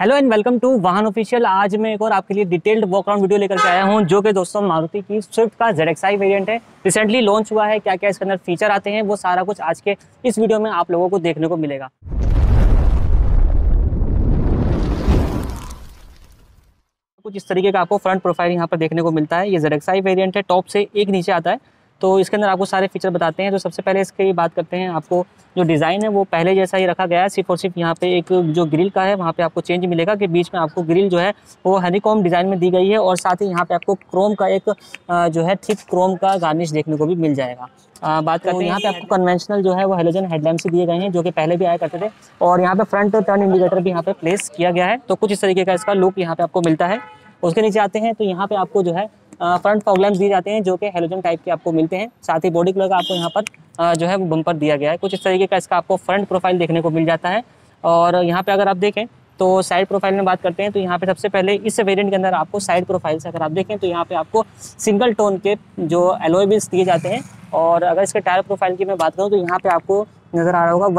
Hello and welcome to Vahan official. आज मैं एक और आपके लिए डिटेल्ड वॉक अराउंड वीडियो लेकर के आया हूं, जो कि दोस्तों मारुति की स्विफ्ट का ZXi वेरिएंट है। रिसेंटली लॉन्च हुआ है। क्या क्या इसके अंदर फीचर आते हैं वो सारा कुछ आज के इस वीडियो में आप लोगों को देखने को मिलेगा। कुछ इस तरीके का आपको फ्रंट प्रोफाइल यहाँ पर देखने को मिलता है। ये ZXi वेरिएंट है, टॉप से एक नीचे आता है। तो इसके अंदर आपको सारे फीचर बताते हैं। तो सबसे पहले इसकी बात करते हैं। आपको जो डिज़ाइन है वो पहले जैसा ही रखा गया है, सिर्फ और सिर्फ यहाँ पे एक जो ग्रिल का है वहाँ पे आपको चेंज मिलेगा कि बीच में आपको ग्रिल जो है वो हनीकॉम्ब डिज़ाइन में दी गई है, और साथ ही यहाँ पे आपको क्रोम का एक जो है थिक क्रोम का गार्निश देखने को भी मिल जाएगा। बात करते हैं यहाँ पे आपको कन्वेंशनल जो है वो हेलोजन हेडलैम्प्स दिए गए हैं, जो कि पहले भी आया करते थे, और यहाँ पे फ्रंट टर्न इंडिकेटर भी यहाँ पे प्लेस किया गया है। तो कुछ इस तरीके का इसका लुक यहाँ पे आपको मिलता है। उसके नीचे आते हैं तो यहाँ पे आपको जो है फ्रंट फॉग लैंप्स दिए जाते हैं, जो कि हेलोजन टाइप के आपको मिलते हैं। साथ ही बॉडी कलर का आपको यहाँ पर जो है वो बम्पर दिया गया है। कुछ इस तरीके का इसका आपको फ्रंट प्रोफाइल देखने को मिल जाता है। और यहाँ पे अगर आप देखें तो साइड प्रोफाइल में बात करते हैं तो यहाँ पे सबसे पहले इस वेरिएंट के अंदर आपको साइड प्रोफाइल से अगर आप देखें तो यहाँ पे आपको सिंगल टोन के जो एलॉय व्हील्स दिए जाते हैं। और अगर इसके टायर प्रोफाइल की मैं बात करूँ तो यहाँ पे आपको नज़र आ रहा होगा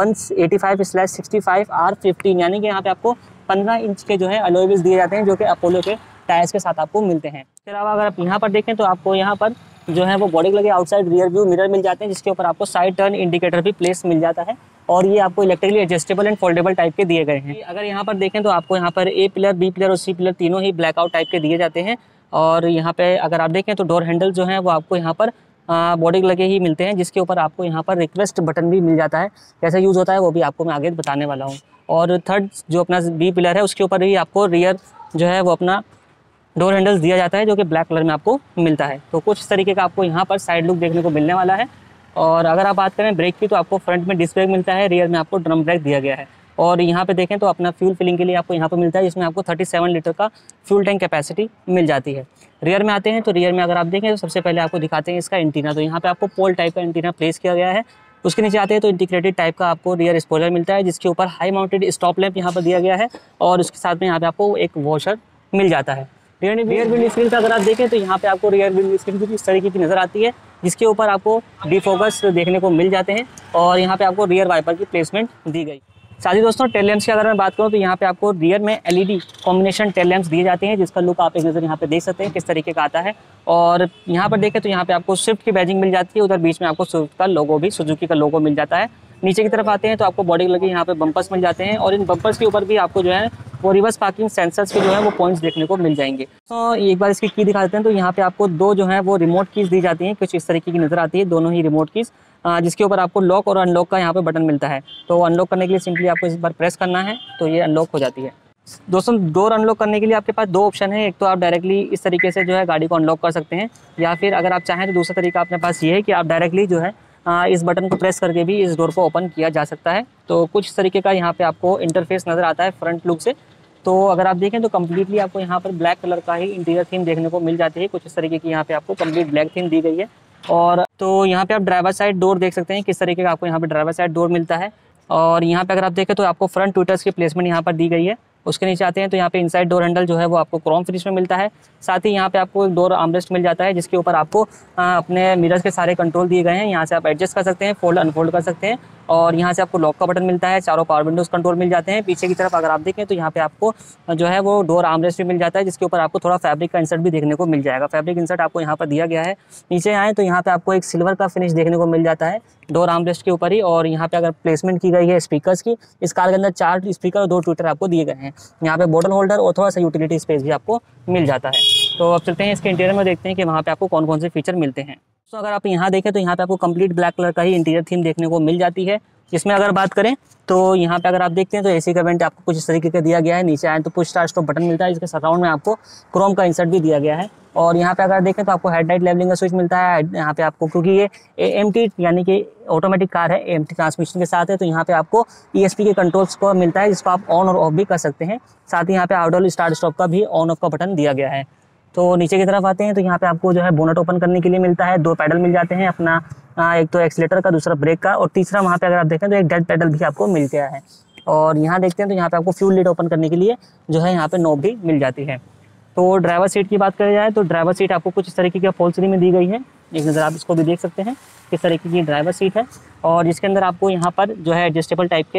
185/65 R15, यानी कि यहाँ पे आपको 15 इंच के जो है एलॉय व्हील्स दिए जाते हैं, जो कि अपोलो के टायर्स के साथ आपको मिलते हैं। इसके अलावा अगर आप यहाँ पर देखें तो आपको यहाँ पर जो है वो बॉडी के लगे आउटसाइड रियर व्यू मिरर मिल जाते हैं, जिसके ऊपर आपको साइड टर्न इंडिकेटर भी प्लेस मिल जाता है, और ये आपको electrically adjustable and foldable type के दिए गए हैं। अगर यहाँ पर देखें तो आपको यहाँ पर ए पिलर, बी पिलर और सी पिलर तीनों ही ब्लैकआउट टाइप के दिए जाते हैं। और यहाँ पे अगर आप देखें तो डोर हैंडल जो है वो आपको यहाँ पर बॉडी के लगे ही मिलते हैं, जिसके ऊपर आपको यहाँ पर रिक्वेस्ट बटन भी मिल जाता है। कैसे यूज़ होता है वो भी आपको मैं आगे बताने वाला हूँ। और थर्ड जो अपना बी पिलर है उसके ऊपर ही आपको रियर जो है वो अपना डोर हैंडल्स दिया जाता है, जो कि ब्लैक कलर में आपको मिलता है। तो कुछ इस तरीके का आपको यहाँ पर साइड लुक देखने को मिलने वाला है। और अगर आप बात करें ब्रेक की तो आपको फ्रंट में डिस्क ब्रेक मिलता है, रियर में आपको ड्रम ब्रेक दिया गया है। और यहाँ पे देखें तो अपना फ्यूल फिलिंग के लिए आपको यहाँ पर मिलता है, जिसमें आपको 37 लीटर का फ्यूल टैंक कैपेसिटी मिल जाती है। रियर में आते हैं तो रियर में अगर आप देखें तो सबसे पहले आपको दिखाते हैं इसका एंटीना। तो यहाँ पे आपको पोल टाइप का एंटीना प्लेस किया गया है। उसके नीचे आते हैं तो इंटीग्रेटेड टाइप का आपको रियर स्पॉइलर मिलता है, जिसके ऊपर हाई माउंटेड स्टॉप लैंप यहाँ पर दिया गया है, और उसके साथ में यहाँ पे आपको एक वॉशर मिल जाता है। रियर विंड स्क्रीन का अगर आप देखें तो यहाँ पे आपको रियर विंड स्क्रीन कुछ इस तरीके की नज़र आती है, जिसके ऊपर आपको डिफोकस देखने को मिल जाते हैं, और यहाँ पे आपको रियर वाइपर की प्लेसमेंट दी गई। साथ ही दोस्तों टेल लैंप्स की अगर मैं बात करूँ तो यहाँ पे आपको रियर में LED कॉम्बिनेशन टेल लैंप्स दिए जाते हैं, जिसका लुक आप एक नज़र यहाँ पे देख सकते हैं किस तरीके का आता है। और यहाँ पर देखें तो यहाँ पे आपको स्विफ्ट की बैजिंग मिल जाती है, उधर बीच में आपको स्विफ्ट का लोगो भी, सुजुकी का लोगो मिल जाता है। नीचे की तरफ आते हैं तो आपको बॉडी लगे यहाँ पे बम्पर्स मिल जाते हैं, और इन बम्पर्स के ऊपर भी आपको जो है वो रिवर्स पार्किंग सेंसर्स के जो है वो पॉइंट्स देखने को मिल जाएंगे। तो एक बार इसकी की दिखा देते हैं तो यहाँ पे आपको दो जो है वो रिमोट कीज दी जाती हैं, कुछ इस तरीके की नज़र आती है, दोनों ही रिमोट कीज, जिसके ऊपर आपको लॉक और अनलॉक का यहाँ पे बटन मिलता है। तो अनलॉक करने के लिए सिंपली आपको इस बार प्रेस करना है तो ये अनलॉक हो जाती है। दोस्तों डोर अनलॉक करने के लिए आपके पास दो ऑप्शन है। एक तो आप डायरेक्टली इस तरीके से जो है गाड़ी को अनलॉक कर सकते हैं, या फिर अगर आप चाहें तो दूसरा तरीका अपने पास ये है कि आप डायरेक्टली जो है इस बटन को प्रेस करके भी इस डोर को ओपन किया जा सकता है। तो कुछ इस तरीके का यहाँ पे आपको इंटरफेस नज़र आता है फ्रंट लुक से। तो अगर आप देखें तो कम्प्लीटली आपको यहाँ पर ब्लैक कलर का ही इंटीरियर थीम देखने को मिल जाती है। कुछ इस तरीके की यहाँ पे आपको कंप्लीट ब्लैक थीम दी गई है। और तो यहाँ पे आप ड्राइवर साइड डोर देख सकते हैं किस तरीके का आपको यहाँ पे ड्राइवर साइड डोर मिलता है। और यहाँ पे अगर आप देखें तो आपको फ्रंट ट्विटर्स की प्लेसमेंट यहाँ पर दी गई है। उसके नीचे आते हैं तो यहाँ पे इनसाइड डोर हैंडल जो है वो आपको क्रोम फिनिश में मिलता है। साथ ही यहाँ पे आपको एक डोर आर्मरेस्ट मिल जाता है, जिसके ऊपर आपको अपने मिरर्स के सारे कंट्रोल दिए गए हैं। यहाँ से आप एडजस्ट कर सकते हैं, फोल्ड अनफोल्ड कर सकते हैं, और यहाँ से आपको लॉक का बटन मिलता है। चारों पावर विंडोज कंट्रोल मिल जाते हैं। पीछे की तरफ अगर आप देखें तो यहाँ पे आपको जो है वो डोर आर्मरेस्ट भी मिल जाता है, जिसके ऊपर आपको थोड़ा फैब्रिक का इंसर्ट भी देखने को मिल जाएगा। फैब्रिक इंसर्ट आपको यहाँ पर दिया गया है। नीचे आए तो यहाँ पे आपको एक सिल्वर का फिनिश देखने को मिल जाता है डोर आर्मरेस्ट के ऊपर ही। और यहाँ पे अगर प्लेसमेंट की गई है स्पीकर्स की, इस कार के अंदर 4 स्पीकर और 2 ट्विटर आपको दिए गए हैं। यहाँ पे बॉटल होल्डर और थोड़ा सा यूटिलिटी स्पेस भी आपको मिल जाता है। तो अब चलते हैं इसके इंटीरियर में, देखते हैं कि वहाँ पे आपको कौन कौन से फीचर मिलते हैं। तो अगर आप यहाँ देखें तो यहाँ पे आपको कंप्लीट ब्लैक कलर का ही इंटीरियर थीम देखने को मिल जाती है। इसमें अगर बात करें तो यहाँ पे अगर आप देखते हैं तो एसी का वेंट आपको कुछ इस तरीके का दिया गया है। नीचे आए तो पुश स्टार्ट स्टॉप बटन मिलता है, जिसके सराउंड में आपको क्रोम का इंसर्ट भी दिया गया है। और यहाँ पे अगर देखें तो आपको हेडलाइट लेवलिंग का स्विच मिलता है यहाँ पे आपको, क्योंकि ये AMT यानी कि ऑटोमेटिक कार है, AMT ट्रांसमिशन के साथ है। तो यहाँ पे आपको ESP के कंट्रोल्स को मिलता है, जिसको आप ऑन और ऑफ भी कर सकते हैं। साथ ही यहाँ पे आउटडोर स्टार्ट स्टॉप का भी ऑन ऑफ का बटन दिया गया है। तो नीचे की तरफ आते हैं तो यहाँ पे आपको जो है बोनट ओपन करने के लिए मिलता है। 2 पैडल मिल जाते हैं अपना, एक तो एक्सीलेटर का, दूसरा ब्रेक का, और तीसरा वहाँ पे अगर आप देखें तो एक डेड पैडल भी आपको मिल गया है। और यहाँ देखते हैं तो यहाँ पे आपको फ्यूल लिड ओपन करने के लिए जो है यहाँ पे नॉब भी मिल जाती है। तो ड्राइवर सीट की बात करी जाए तो ड्राइवर सीट आपको कुछ इस तरीके की अपहोल्स्टरी में दी गई है। एक नज़र आप इसको भी देख सकते हैं किस तरीके की ड्राइवर सीट है। और जिसके अंदर आपको यहाँ पर जो है एडजस्टेबल टाइप के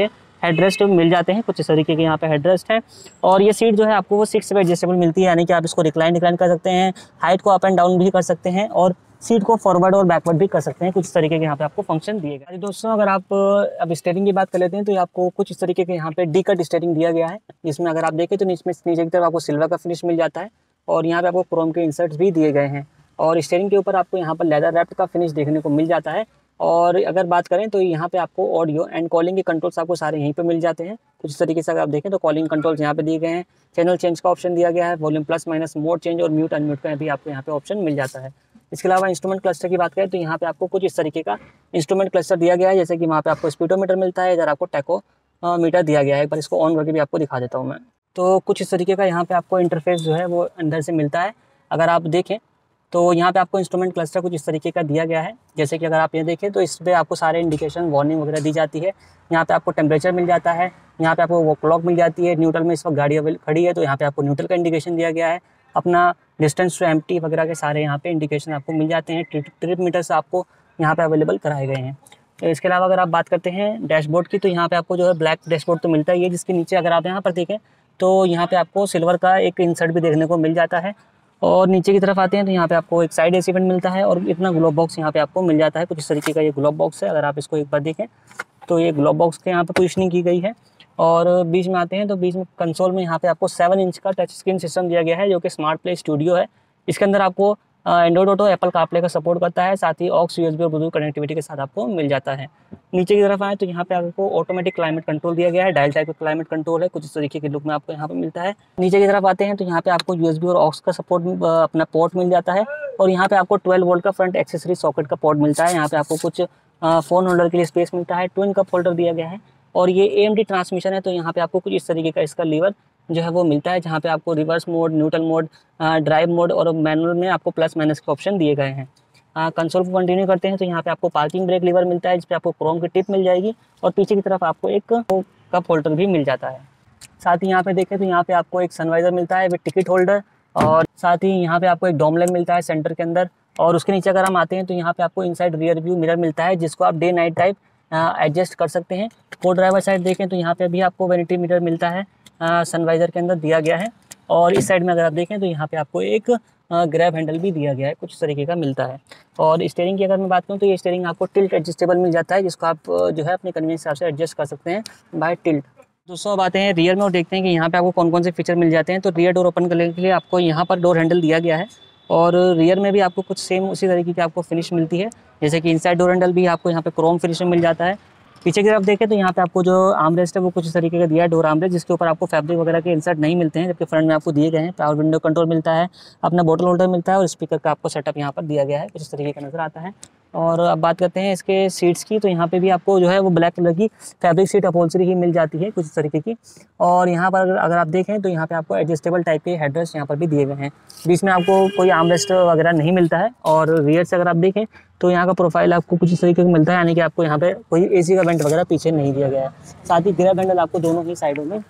हेडरेस्ट मिल जाते हैं, कुछ इस तरीके के यहाँ पे हेडरेस्ट है। और ये सीट जो है आपको वो 6 वे एडजस्टेबल मिलती है, यानी कि आप इसको रिक्लाइन कर सकते हैं, हाइट को अप एंड डाउन भी कर सकते हैं और सीट को फॉरवर्ड और बैकवर्ड भी कर सकते हैं। कुछ इस तरीके के यहाँ पे आपको फंक्शन दिए गए। दोस्तों अगर आप अब स्टीयरिंग की बात कर लेते हैं तो आपको कुछ इस तरीके के यहाँ पे डी कट स्टीयरिंग दिया गया है, जिसमें अगर आप देखें तो नीचे की तरफ आपको सिल्वर का फिनिश मिल जाता है और यहाँ पे आपको क्रोम के इंसर्ट्स भी दिए गए हैं। और स्टीयरिंग के ऊपर आपको यहाँ पर लेदर रैप्ड का फिनिश देखने को मिल जाता है। और अगर बात करें तो यहाँ पे आपको ऑडियो एंड कॉलिंग के कंट्रोल्स आपको सारे यहीं पे मिल जाते हैं। कुछ इस तरीके से अगर आप देखें तो कॉलिंग कंट्रोल्स यहाँ पे दिए गए हैं, चैनल चेंज का ऑप्शन दिया गया है, volume plus minus, mode change और म्यूट अनम्यूट का भी आपको यहाँ पे ऑप्शन मिल जाता है। इसके अलावा इंस्ट्रूमेंट क्लस्टर की बात करें तो यहाँ पे आपको कुछ इस तरीके का इंस्ट्रूमेंट क्लस्टर दिया गया है, जैसे कि वहाँ पे आपको स्पीडोमीटर मिलता है, इधर आपको टैको मीटर दिया गया है। एक बार इसको ऑन करके भी आपको दिखा देता हूँ मैं। तो कुछ इस तरीके का यहाँ पे आपको इंटरफेस जो है वो अंदर से मिलता है। अगर आप देखें तो यहाँ पे आपको इंस्ट्रूमेंट क्लस्टर कुछ इस तरीके का दिया गया है, जैसे कि अगर आप ये देखें तो इस पर आपको सारे इंडिकेशन वार्निंग वगैरह दी जाती है। यहाँ पे आपको टेम्परेचर मिल जाता है, यहाँ पे आपको वो क्लॉक मिल जाती है, न्यूट्रल में इस वक्त गाड़ी खड़ी है तो यहाँ पे आपको न्यूट्रल का इंडिकेशन दिया गया है, अपना डिस्टेंस टू एम्प्टी वगैरह के सारे यहाँ पे इंडिकेशन आपको मिल जाते हैं। ट्रिप मीटर्स आपको यहाँ पे अवेलेबल कराए गए हैं। तो इसके अलावा अगर आप बात करते हैं डैशबोर्ड की तो यहाँ पे आपको जो है ब्लैक डैशबोर्ड तो मिलता ही है, जिसके नीचे अगर आप यहाँ पर देखें तो यहाँ पे आपको सिल्वर का एक इंसर्ट भी देखने को मिल जाता है। और नीचे की तरफ आते हैं तो यहाँ पे आपको एक साइड एसी वेंट मिलता है और इतना ग्लोब बॉक्स यहाँ पे आपको मिल जाता है। कुछ इस तरीके का ये ग्लोब बॉक्स है। अगर आप इसको एक बार देखें तो ये ग्लोब बॉक्स के यहाँ पे पोजिशनिंग की गई है। और बीच में आते हैं तो बीच में कंसोल में यहाँ पे आपको 7 इंच का टच स्क्रीन सिस्टम दिया गया है, जो कि स्मार्ट प्ले स्टूडियो है। इसके अंदर आपको एंड्रॉइड ऑटो, एप्पल कारप्ले का सपोर्ट करता है, साथ ही ऑक्स, यूएसबी और ब्लूटूथ कनेक्टिविटी के साथ आपको मिल जाता है। नीचे की तरफ आए तो यहाँ पे आपको ऑटोमेटिक क्लाइमेट कंट्रोल दिया गया है, डायल टाइप का क्लाइमेट कंट्रोल है, कुछ इस तरीके के लुक में आपको यहाँ पे मिलता है। नीचे की तरफ आते हैं तो यहाँ पे आपको यूएसबी और ऑक्स का सपोर्ट अपना पोर्ट मिल जाता है और यहाँ पे आपको 12 वोल्ट का फ्रंट एक्सेसरी सॉकेट का पोर्ट मिलता है। यहाँ पे आपको कुछ फोन होल्डर के लिए स्पेस मिलता है, ट्विन कप होल्डर दिया गया है और ये AMD ट्रांसमिशन है तो यहाँ पे आपको कुछ इस तरीके का इसका लीवर जो है वो मिलता है, जहाँ पे आपको reverse mode, neutral mode, drive mode और मैनुअल में आपको प्लस माइनस के ऑप्शन दिए गए हैं। कंसोल को कंटिन्यू करते हैं तो यहाँ पे आपको पार्किंग ब्रेक लीवर मिलता है, जिस पे आपको क्रोम की टिप मिल जाएगी और पीछे की तरफ आपको एक कप होल्डर भी मिल जाता है। साथ ही यहाँ पे देखें तो यहाँ पे आपको एक सनवाइजर मिलता है विद टिकट होल्डर और साथ ही यहाँ पे आपको एक डोम लैम्प मिलता है सेंटर के अंदर। और उसके नीचे अगर हम आते हैं तो यहाँ पे आपको इनसाइड रियर व्यू मिरर मिलता है, जिसको आप डे नाइट टाइप एडजस्ट कर सकते हैं। को ड्राइवर साइड देखें तो यहाँ पे भी आपको वैनिटी मिरर मिलता है, सनवाइजर के अंदर दिया गया है। और इस साइड में अगर आप देखें तो यहाँ पे आपको एक ग्रैब हैंडल भी दिया गया है, कुछ तरीके का मिलता है। और स्टीयरिंग की अगर मैं बात करूँ तो ये स्टीयरिंग आपको टिल्ट एडजस्टेबल मिल जाता है, जिसको आप जो है अपने कन्वीनियंस हिसाब से एडजस्ट कर सकते हैं बाय टिल्ट। दोस्तों अब आते हैं रियर में और देखते हैं कि यहाँ पे आपको कौन कौन से फीचर मिल जाते हैं। तो रियर डोर ओपन करने के लिए आपको यहाँ पर डोर हैंडल दिया गया है और रियर में भी आपको कुछ सेम उसी तरीके की आपको फिनिश मिलती है, जैसे कि इनसाइड डोर हैंडल भी आपको यहाँ पे क्रोम फिनिश में मिल जाता है। पीछे की तरफ देखें तो यहाँ पे आपको जो आर्मरेस्ट है वो कुछ इस तरीके का दिया है, डोर आर्मरेस्ट, जिसके ऊपर आपको फैब्रिक वगैरह के इंसर्ट नहीं मिलते हैं, जबकि फ्रंट में आपको दिए गए हैं। पावर विंडो कंट्रोल मिलता है, अपना बोतल होल्डर मिलता है और स्पीकर का आपको सेटअप यहाँ पर दिया गया है, कुछ इस तरीके का नजर आता है। और अब बात करते हैं इसके सीट्स की, तो यहाँ पे भी आपको जो है वो ब्लैक कलर की फैब्रिक सीट अपहोल्स्ट्री ही मिल जाती है, कुछ इस तरीके की। और यहाँ पर अगर आप देखें तो यहाँ पे आपको एडजस्टेबल टाइप के हेडरेस्ट यहाँ पर भी दिए गए हैं, बीच में आपको कोई आर्मरेस्ट वगैरह नहीं मिलता है। और रियर से अगर आप देखें तो यहाँ का प्रोफाइल आपको कुछ इस तरीके का मिलता है, यानी कि आपको यहाँ पे कोई AC का वेंट वगैरह पीछे नहीं दिया गया है। साथ ही ग्रैब हैंडल आपको दोनों ही साइडों में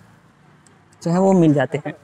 जो है वो मिल जाते हैं।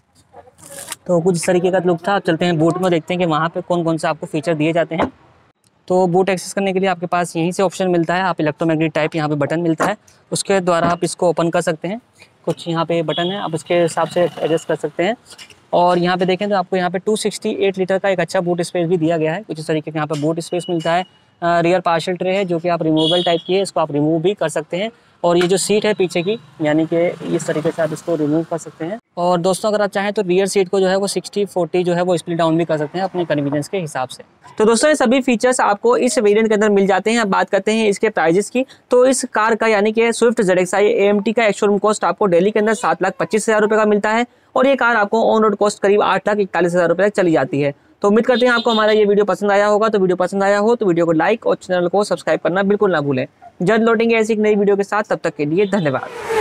तो कुछ इस तरीके का लुक था। चलते हैं बूट में, देखते हैं कि वहाँ पे कौन कौन से आपको फीचर दिए जाते हैं। तो बूट एक्सेस करने के लिए आपके पास यहीं से ऑप्शन मिलता है, आप इलेक्ट्रोमैग्नेटिक टाइप यहाँ पे बटन मिलता है, उसके द्वारा आप इसको ओपन कर सकते हैं। कुछ यहाँ पे बटन है, आप इसके हिसाब से एडजस्ट कर सकते हैं। और यहाँ पे देखें तो आपको यहाँ पे 268 लीटर का एक अच्छा बूट स्पेस भी दिया गया है, कुछ इस तरीके का यहाँ पे बूट स्पेस मिलता है। रियर पार्शल ट्रे है जो कि आप रिमूवेबल टाइप की है, इसको आप रिमूव भी कर सकते हैं। और ये जो सीट है पीछे की, यानी कि इस तरीके से आप इसको रिमूव कर सकते हैं। और दोस्तों अगर आप चाहें तो रियर सीट को जो है वो 60-40 जो है वो स्प्लिट डाउन भी कर सकते हैं अपने कन्वीनियंस के हिसाब से। तो दोस्तों ये सभी फीचर्स आपको इस वेरिएंट के अंदर मिल जाते हैं। अब बात करते हैं इसके प्राइजेस की। तो इस कार का यानी कि स्विफ्ट ZXi AMT का एक्स-शोरूम कॉस्ट आपको दिल्ली के अंदर 7,25,000 रुपये का मिलता है और ये कार आपको ऑन रोड कॉस्ट करीब 8,41,000 रुपये तक चली जाती है। तो उम्मीद करते हैं आपको हमारा ये वीडियो पसंद आया होगा। तो वीडियो पसंद आया हो तो वीडियो को लाइक और चैनल को सब्सक्राइब करना बिल्कुल ना भूलें। जल्द लौटेंगे ऐसी एक नई वीडियो के साथ, तब तक के लिए धन्यवाद।